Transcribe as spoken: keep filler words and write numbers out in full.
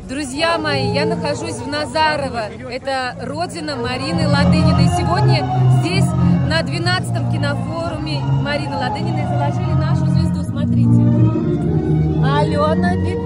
Друзья мои, я нахожусь в Назарово, это родина Марины Ладыниной. Сегодня здесь на двенадцатом кинофоруме Марины Ладыниной заложили нашу звезду, смотрите. Алена Петрова.